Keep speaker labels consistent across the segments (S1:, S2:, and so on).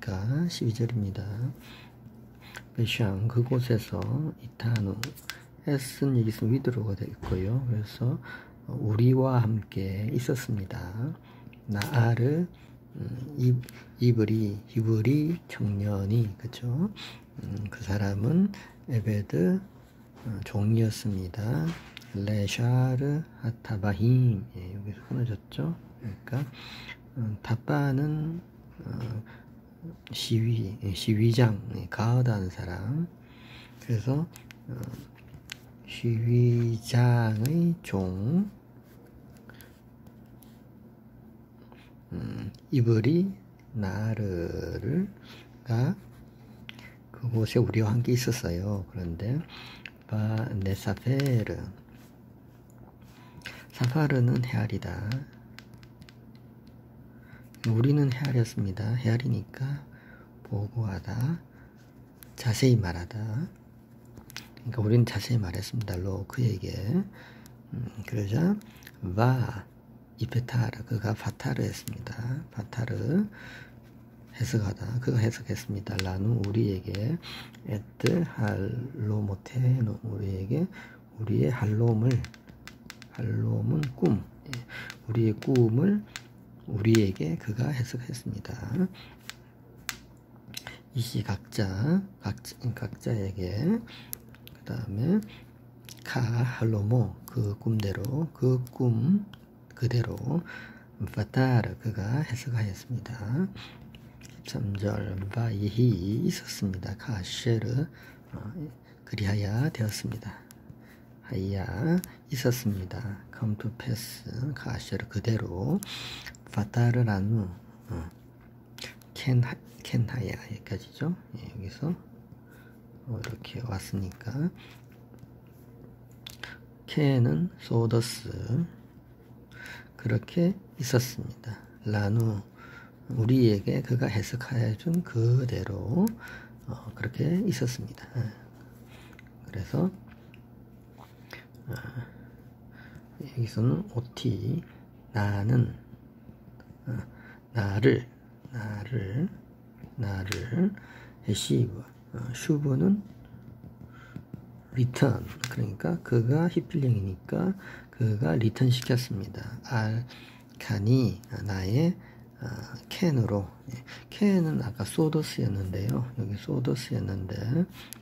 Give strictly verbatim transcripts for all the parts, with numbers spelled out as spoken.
S1: 있으니까 십이 절입니다. 베샹 그곳에서 이타누 S는 여기서 위드로가 되어 있고요. 그래서 우리와 함께 있었습니다. 나아르 음, 이브리 이브리 청년이 그죠? 음, 그 사람은 에베드 어, 종이었습니다. 레샤르 하타바힘 예, 여기서 끊어졌죠. 그러니까 어, 타바는 어, 시위 시위장 예, 가하다는 사람. 그래서 어, 시위장의 종 음, 이브리 나르가 그곳에 우리와 함께 있었어요. 그런데 바네사페르 사파르는 헤알이다. 우리는 헤알이었습니다. 헤알이니까 보고하다, 자세히 말하다. 그러니까 우리는 자세히 말했습니다. 로 그에게 음, 그러자 바 이페타르 그가 파타르 했습니다. 파타르 해석하다 그가 해석했습니다. 라누 우리에게 에트 할로모테노 우리에게 우리의 할롬을 할롬은 꿈 우리의 꿈을 우리에게 그가 해석했습니다. 이시 각자 각, 각자에게 그 다음에 카 할로모 그 꿈대로 그 꿈 그대로 파타르 그가 해석하였습니다. 십삼 절 바이히 있었습니다. 카쉐르 어, 그리하여 되었습니다. 하야 있었습니다. come to pass 카쉐르 그대로 파타르라누 어, 켄 켄하야 여기까지죠. 예, 여기서 어, 이렇게 왔으니까 켄은 소더스 그렇게 있었습니다. 라누 우리에게 그가 해석하여 준 그대로 어, 그렇게 있었습니다. 그래서 어, 여기서는 오티 나는 어, 나를 나를 나를 해시브 어, 슈브는 리턴 그러니까 그가 히필령이니까 그가 리턴 시켰습니다. 알 칸이 나의 어, 캔으로 예, 캔은 아까 소더스였는데요. 여기 소더스였는데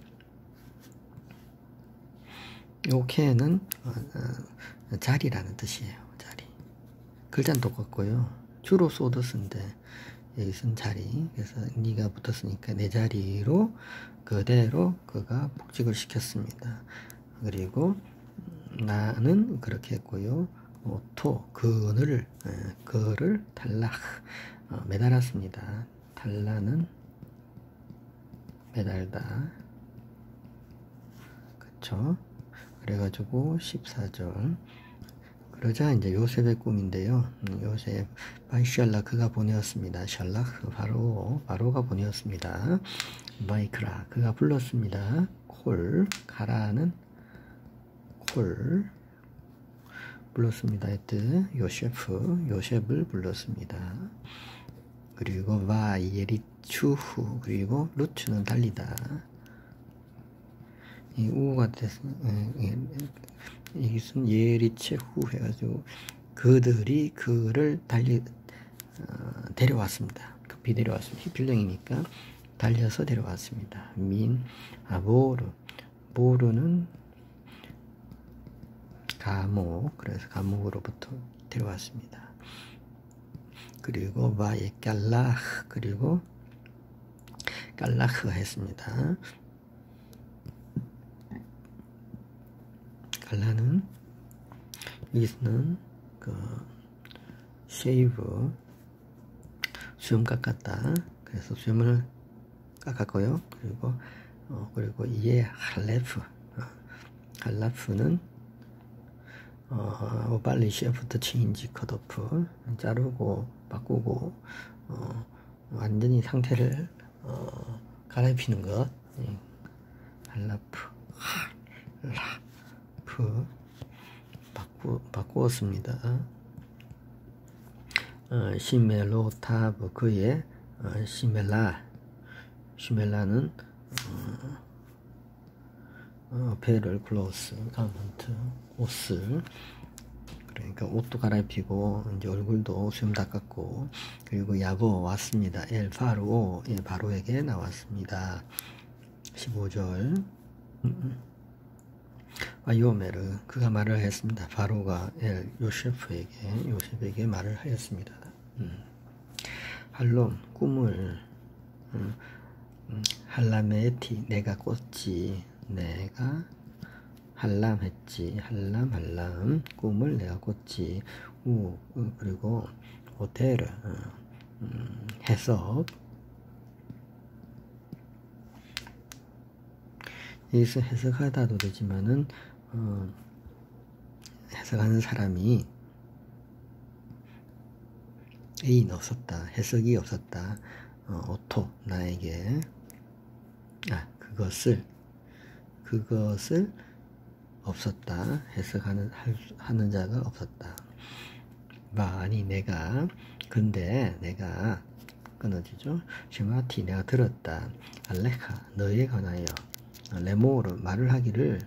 S1: 요 캔은 어, 어, 자리라는 뜻이에요. 자리 글자는 똑같고요. 주로 소더스인데 여기서는 자리 그래서 네가 붙었으니까 내 자리로 그대로 그가 복직을 시켰습니다. 그리고 나는 그렇게 했고요. 토 그를 그를 탈락 어, 매달았습니다. 탈라는 매달다 그쵸? 그래가지고 십사 절 그러자 이제 요셉의 꿈인데요. 음, 요셉 바이샬라 그가 보내었습니다. 샬락 바로 바로가 보내었습니다. 바이크라 그가 불렀습니다. 콜 가라는 콜 불렀습니다. 했듯 요셰프 요셉을 불렀습니다. 그리고 바 예리추후 그리고 루츠는 달리다. 이 우가 됐어. 여기서는 예리체후 해가지고 그들이 그를 달리 어, 데려왔습니다. 급히 데려왔습니다. 히필령이니까 달려서 데려왔습니다. 민 아보르 보르는 감옥 그래서 감옥으로부터 데려왔습니다. 그리고 바에 깔라흐 그리고 깔라흐 했습니다. 갈라는 여기서는 그 쉐이브 수염 깎았다. 그래서 수염을 깎았고요. 그리고 어, 그리고 이에 할레프 어, 할라프는 어, 빨리 셰프트 체인지 컷오프 자르고 바꾸고 어, 완전히 상태를 어, 갈아입히는 것 예. 할라프 할라프 바꾸, 바꾸었습니다. 어, 시멜로타브 그의 어, 시멜라 시멜라는 어, 어, 배를 클로스 가먼트 옷을, 그러니까 옷도 갈아입히고 이제 얼굴도 수염 닦았고, 그리고 야보 왔습니다. 엘 파로, 예, 바로에게 나왔습니다. 십오 절. 와요메르, 그가 말을 했습니다. 바로가 엘 요셰프에게 요셉에게 말을 하였습니다. 음. 할롬, 꿈을, 음, 음, 할람에티, 내가 꿨지, 내가 할람 했지, 할람 할람, 꿈을 내가 꿨지. 우, 그리고 호텔, 음, 해석. 여기서 해석하다도 되지만은 어, 해석하는 사람이 애인 없었다, 해석이 없었다. 어, 오토, 나에게, 아, 그것을 그것을 없었다, 해석하는 할, 하는 자가 없었다. 마, 아니 내가, 근데 내가 끊어지죠. 시마티, 내가 들었다. 알레카, 너에 관하여, 레모르, 말을 하기를,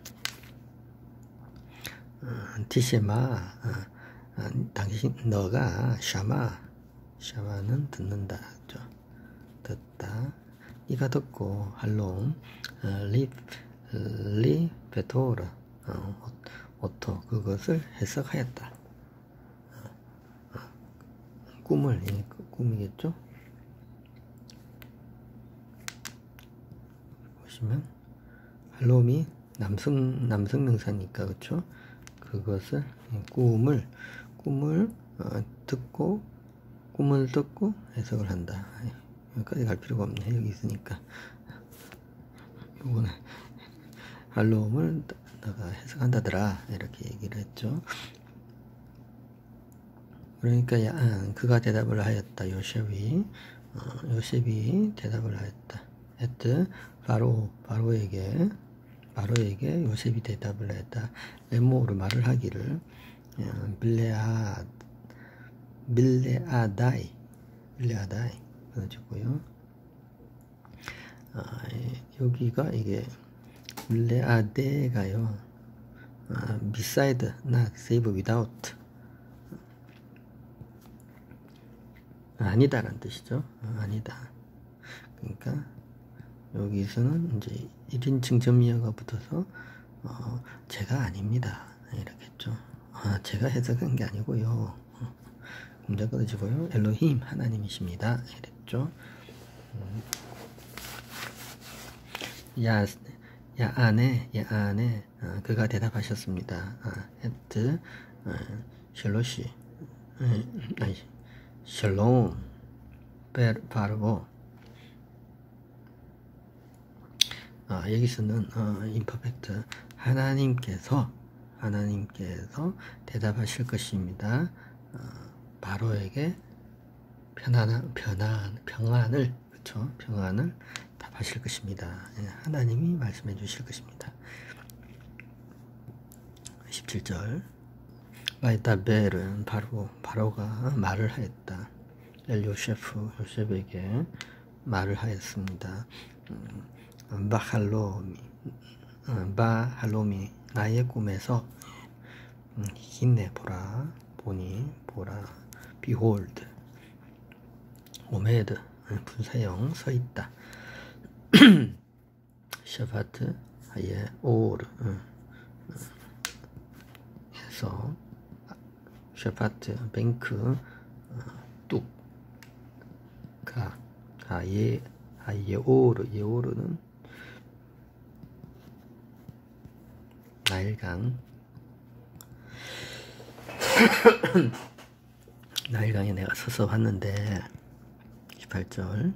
S1: 어, 티시마, 어, 어, 당신, 너가 샤마, 샤마는 듣는다, 듣다. 이가 듣고 할롬, 어, 리, 리 베토르, 어, 오토, 그것을 해석하였다. 어, 어, 꿈을, 이 꿈이겠죠. 보시면 할롬이 남성 남성 명사니까, 그렇죠. 그것을, 꿈을 꿈을 어, 듣고, 꿈을 듣고 해석을 한다. 여기까지 갈 필요가 없네, 여기 있으니까. 요거는 할롬을 너가 해석한다더라, 이렇게 얘기를 했죠. 그러니까 야, 그가 대답을 하였다. 요셉이 어, 요셉이 대답을 하였다. 했드 바로 바로에게 바로에게 요셉이 대답을 했다. 레모르, 말을 하기를, 빌레아 빌레아다이 빌레아다이 끊어지고요. 아, 여기가 이게 빌레아데가요. 아, beside, not save, without. 아니다라는 뜻이죠. 아니다. 그러니까 여기서는 이제 일 인칭 전미어가 붙어서 어, 제가 아닙니다, 이렇게 했죠. 아, 제가 해석한 게 아니고요. 문자 끊어지고요. 엘로힘, 하나님이십니다, 이랬죠. 음. 야, 야 안에, 야 안에, 어, 그가 대답하셨습니다. 아, 에트, 어, 셜로시, 어, 아니, 셜롬, 바르고. 아, 여기서는 어, 임퍼펙트, 하나님께서 하나님께서 대답하실 것입니다. 어, 바로에게 편안 편안 평안을, 그렇죠? 평안을 답하실 것입니다. 예, 하나님이 말씀해 주실 것입니다. 십칠 절. 마이타벨은 바로 바로가 말을 하였다. 엘 요셰프, 요셉에게 말을 하였습니다. 음, 바할로미, 바할로미, 나의 꿈에서, 음, 힘내 보라, 보니 보라, 비홀드, 오메드, 분사형 서 있다. 샤바트 하예 오르, 해서 샤바트 뱅크, 뚝, 가, 가예 하예 오르, 예오르는 나일강. 나일강에 내가 서서 봤는데, 십팔 절.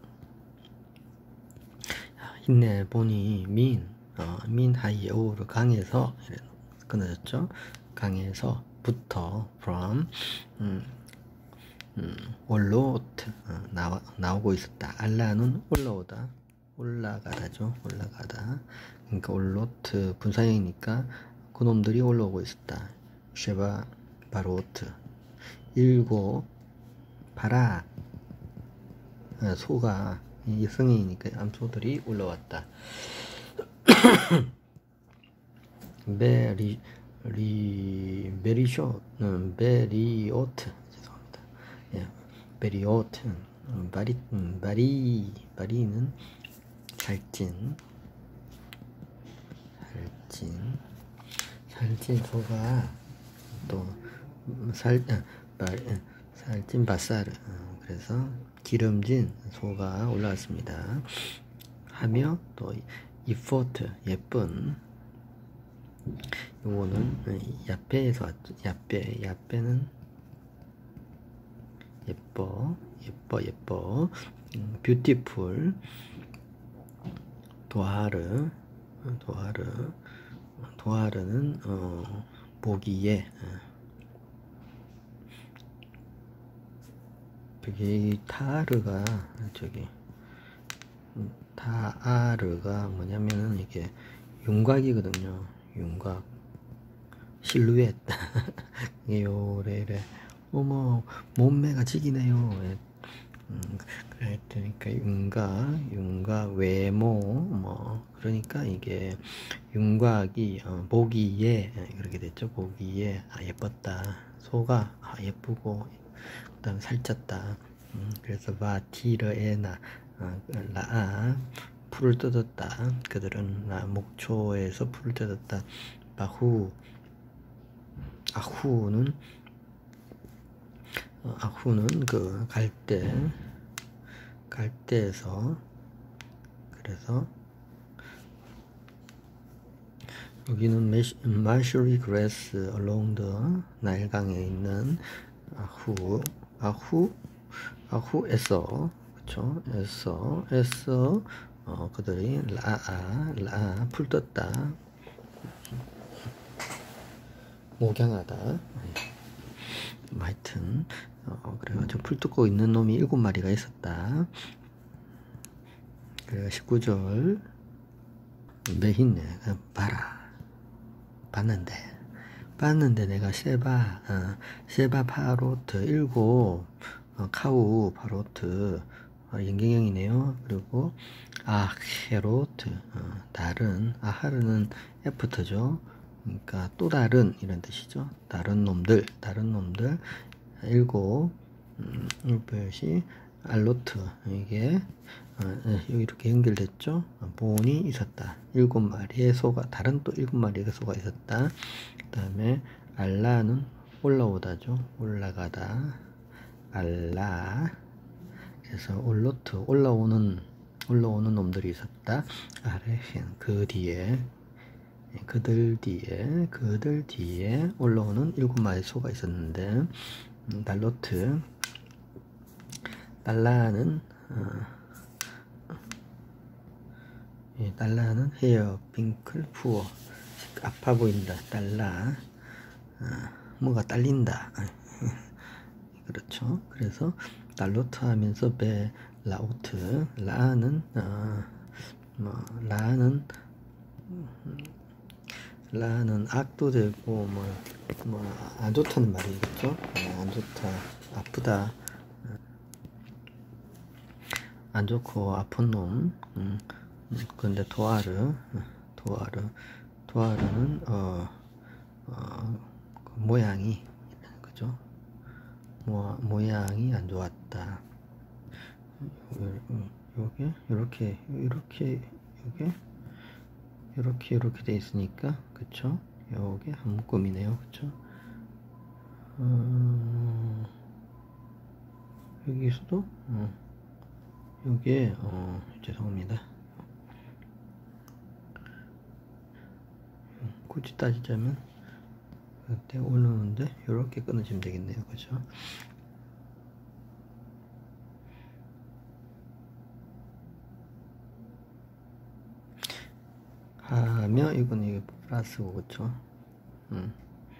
S1: 힘내 보니 민, 어, 민 하이에 오르, 강에서, 이래 끊어졌죠. 강에서부터, from, 음, 음, 올로트, 어, 나와, 나오고 있었다. 알라는 올라오다, 올라가다죠. 올라가다. 그러니까 올로트 분사형이니까 그놈들이 올라오고 있었다. 쉐바 바로트, 일고 봐라, 소가 이 성인이니까 암소들이 올라왔다. 베리 리 베리쇼 음, 베리오트 죄송합니다. 예, 베리오트 음, 바리 음, 바리 바리는 살찐 살찐 살찐 소가 또살 아, 살찐 바사르 어, 그래서 기름진 소가 올라왔습니다. 하며 또 이포트 예쁜 요거는 야페에서 왔죠. 야페 야페는 예뻐 예뻐 예뻐 음, 뷰티풀 도하르 도하르 도하르는 어, 보기에 여기 타르가 저기 타르가 뭐냐면은 이게 윤곽이거든요. 윤곽 실루엣 이게 요래래 어머 몸매가 지기네요. 음, 그러니까 윤곽 윤곽 외모 뭐 그러니까 이게 윤곽이 어, 보기에 그렇게 됐죠. 보기에 아 예뻤다. 소가 아 예쁘고 그다음 살쪘다. 음, 그래서 바티르에나 아, 라아 풀을 뜯었다. 그들은 라, 목초에서 풀을 뜯었다. 바후 아후는 어, 아후는 그 갈대 갈대에서 그래서 여기는 마셔리 그레스 along the 나일강에 있는 아후 아후 아후에서 그쵸 에서 에서 어, 그들이 라아 라아 풀 떴다 목양하다 하여튼 어, 그래가지고 풀 뜯고 있는 놈이 일곱 마리가 있었다. 그래 십구 절 매hin네 봐라 봤는데 봤는데 내가 쉐바 어, 쉐바 파로트 일곱 어, 카우 파로트 어, 연경형이네요. 그리고 아헤로트 어, 다른 아하르는 애프터죠. 그러니까 또 다른 이런 뜻이죠. 다른 놈들 다른 놈들 일곱 음, 일것이 알로트 이게 어, 이렇게 연결됐죠. 본이 있었다. 일곱 마리의 소가 다른 또 일곱 마리의 소가 있었다. 그 다음에 알라는 올라오다죠. 올라가다 알라 그래서 올로트 올라오는 올라오는 놈들이 있었다. 아레헨 그 뒤에 그들 뒤에 그들 뒤에 올라오는 일곱 마리 소가 있었는데 음, 달로트 달라는 어, 예, 달라는 헤어 핑클 푸어 아파 보인다. 달라 어, 뭐가 딸린다. 그렇죠. 그래서 달로트 하면서 베 라우트 라는 어, 뭐 라는 라는 악도 되고 뭐 뭐 안 좋다는 말이겠죠. 안 좋다 아프다 안 좋고 아픈 놈 음, 근데 도아르 도아르 도아르는 어, 어 그 모양이 그죠 모, 모양이 안 좋았다. 요게 이렇게 이렇게 요게 이렇게 이렇게 돼 있으니까 그쵸 요게 한 묶음이네요. 그쵸 어, 여기서도 어, 요게 어, 죄송합니다. 굳이 따지자면 그때 올라오는데 이렇게 끊으시면 되겠네요. 그죠 하며 이건 이게 플러스고 그쵸 음.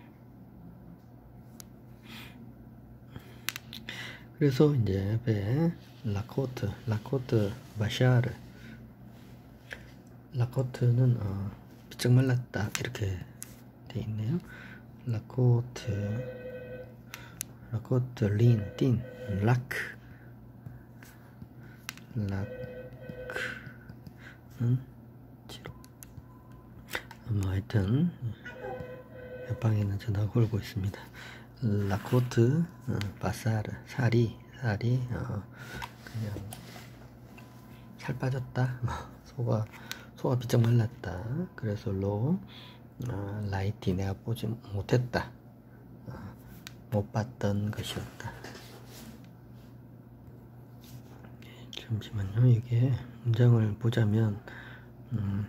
S1: 그래서 이제 베 라코트 라코트 바샤르 라코트는 어, 비쩍 말랐다 이렇게 돼 있네요. 라코트 라코트 린, 틴, 라크 락크는 지로. 뭐 하여튼 옆방에는 전화가 걸고 있습니다. 라코트, 어, 바사르, 살이, 살이, 어, 그냥 살 빠졌다. 소가, 소가 비쩍 말랐다. 그래서 로, 어, 라이티, 내가 보지 못했다. 어, 못 봤던 것이었다. 잠시만요. 이게 문장을 보자면, 음,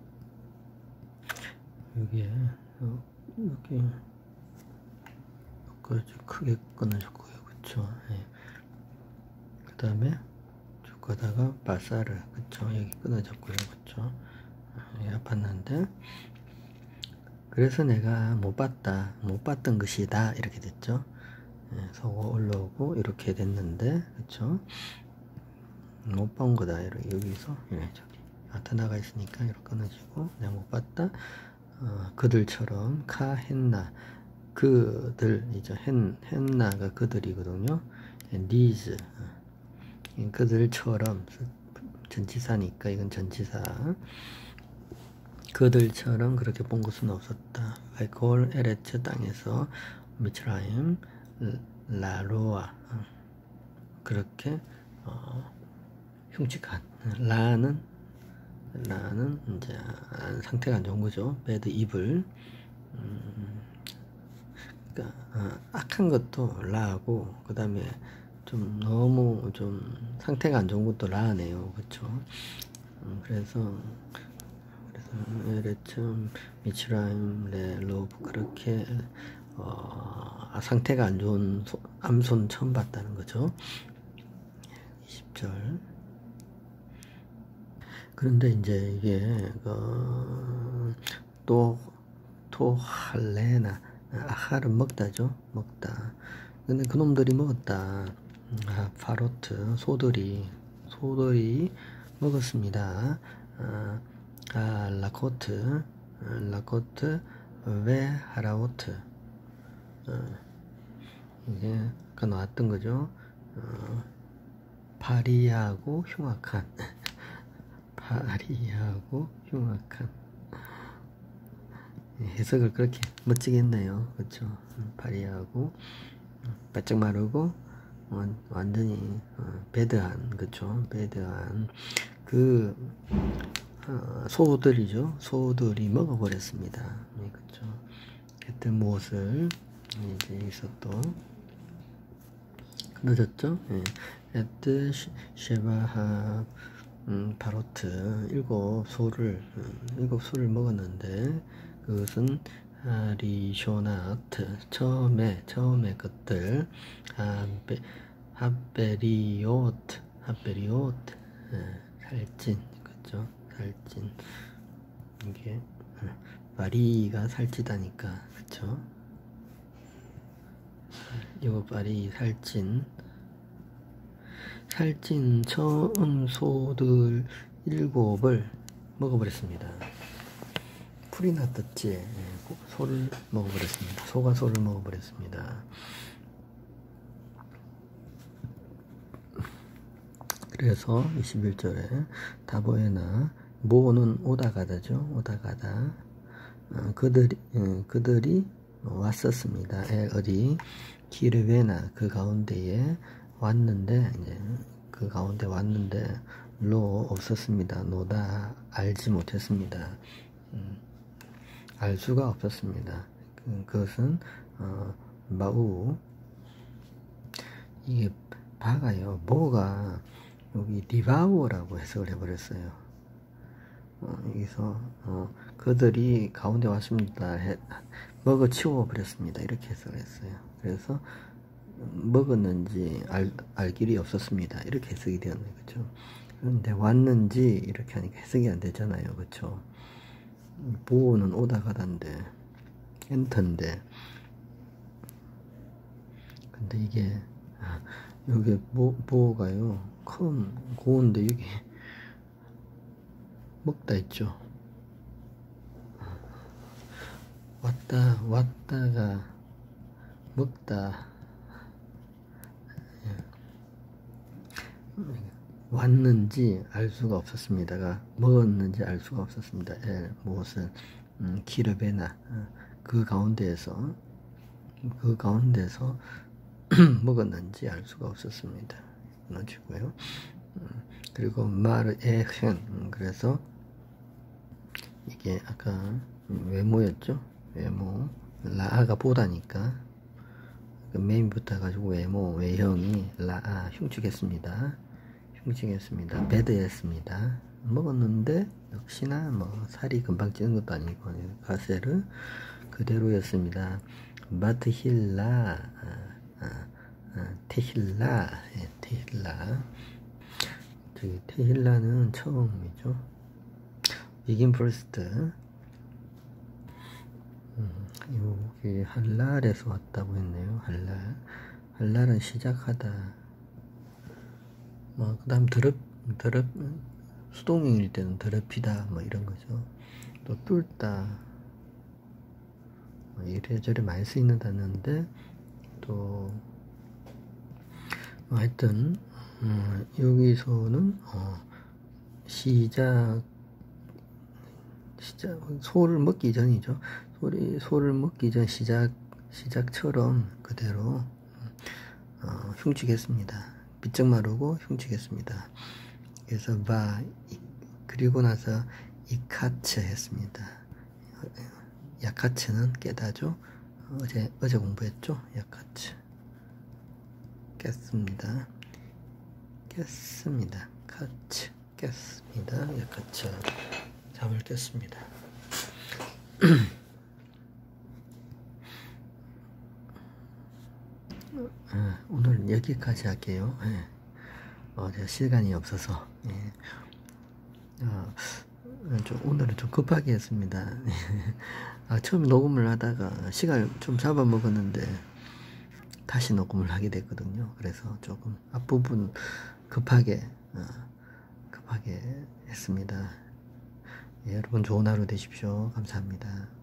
S1: 여기에, 어, 여기, 여기까지 크게 끊어줬고요. 그쵸? 예. 그 다음에, 쭉 가다가, 바사르, 그쵸? 여기 끊어졌고요. 그쵸? 예, 아팠는데, 그래서 내가 못 봤다, 못 봤던 것이다. 이렇게 됐죠? 예, 서고 올라오고, 이렇게 됐는데, 그쵸? 못 본 거다. 이렇게 여기서, 예, 저기. 아트 나가 있으니까 이렇게 끊어지고, 내가 못 봤다. 어, 그들처럼 카 했나 그들이죠. 했, 했나가 그들이거든요. these 어, 그들처럼 전치사니까 이건 전치사. 그들처럼 그렇게 본 것은 없었다. 골 에레츠 땅에서 미츠라임 라로아 어, 그렇게 어, 흉측한 라는 라는 이제 상태가 안 좋은 거죠. bad evil. 음, 그러니까 어, 악한 것도 라고 그 다음에 좀 너무 좀 상태가 안 좋은 것도 라네요. 그렇죠? 음, 그래서 그래서 에레츠 미츠라임 레로브 그렇게 어, 상태가 안 좋은 소, 암손 처음 봤다는 거죠. 이십 절. 그런데 이제 이게 그, 또 토할레나 아하를 먹다죠. 먹다. 근데 그놈들이 먹었다. 아, 파로트 소들이 소들이 먹었습니다. 아, 아 라코트 라코트 왜 하라오트 어, 이게 아까 나왔던 거죠. 어, 파리하고 흉악한 파리하고 흉악한 해석을 그렇게 멋지게 했네요. 그렇죠? 파리하고 바짝 마르고 완전히 배드한 그렇죠? 배드한 그 어, 소들이죠. 소들이 먹어버렸습니다. 네, 그렇죠? 그때 무엇을 이제 여기서 또 늦었죠? 예. 에트 쉐바하 음, 바로트 일곱 소를 음, 일곱 소를 먹었는데 그것은 하리쇼나트 처음에 처음에 것들 하베 하베리오트 하베리오트 예, 살찐 그죠? 살찐 이게 바리가 살찌다니까 그쵸? 이거 바리 살찐 살찐 처음 소들 일곱을 먹어버렸습니다. 풀이 났었지. 소를 먹어버렸습니다. 소가 소를 먹어버렸습니다. 그래서 이십일 절에 다보에나 모는 오다가다죠. 오다가다 어, 그들이 어, 그들이 왔었습니다. 에, 어디 기르베나 그 가운데에 왔는데 이제 그 가운데 왔는데 로 없었습니다. 노다 알지 못했습니다. 음, 알 수가 없었습니다. 그, 그것은 어, 마우 이게 바가요. 뭐가 여기 디바우어라고 해석을 해버렸어요. 어, 여기서 어, 그들이 가운데 왔습니다. 해, 먹어 치워버렸습니다. 이렇게 해석을 했어요. 그래서 먹었는지 알, 알 길이 없었습니다. 이렇게 해석이 되었네요. 그렇죠? 그런데 왔는지 이렇게 하니까 해석이 안 되잖아요. 그렇죠? 보호는 오다 가다인데 엔터인데 근데 이게 아, 여기 보, 보호가요 큰 고운데 여기 먹다 있죠. 왔다 왔다가 먹다 왔는지 알 수가 없었습니다가 먹었는지 알 수가 없었습니다. 엘, 무엇을 음, 키르베나 어, 그 가운데에서 그 가운데서 먹었는지 알 수가 없었습니다. 넣어주고요. 음, 그리고 마르에헨 음, 그래서 이게 아까 외모였죠. 외모 라아가 보다니까 메인부터 해가지고 외모 외형이 라아 흉측했습니다. 흉측했습니다. 배드했습니다. 먹었는데 역시나 뭐 살이 금방 찌는 것도 아니고 가세르 그대로였습니다. 마트힐라 아, 아, 아, 테힐라 예, 테힐라 저기 테힐라는 처음이죠. 비긴 퍼스트 음, 여기 할랄에서 왔다고 했네요. 할랄 할랄은 시작하다 뭐 그다음 드럽 드럽 수동형일 때는 더럽히다 뭐 이런 거죠. 또 뚫다 뭐 이래저래 많이 쓰이는 단어인데 또 뭐 하여튼 음, 여기서는 어, 시작 시작 소를 먹기 전이죠. 소리 소를 먹기 전 시작 시작처럼 그대로 어, 흉측했습니다. 비쩍 마르고 흉측했습니다. 그래서 바 그리고 나서 이카츠 했습니다. 야카츠는 깨다죠. 어제 어제 공부했죠. 야카츠 깼습니다. 깼습니다. 카츠 깼습니다. 야카츠 잠을 깼습니다. 아, 오늘 여기까지 할게요. 예. 어제 시간이 없어서 예. 어, 좀 오늘은 좀 급하게 했습니다. 아, 처음에 녹음을 하다가 시간을 좀 잡아먹었는데 다시 녹음을 하게 됐거든요. 그래서 조금 앞부분 급하게 어, 급하게 했습니다. 예, 여러분 좋은 하루 되십시오. 감사합니다.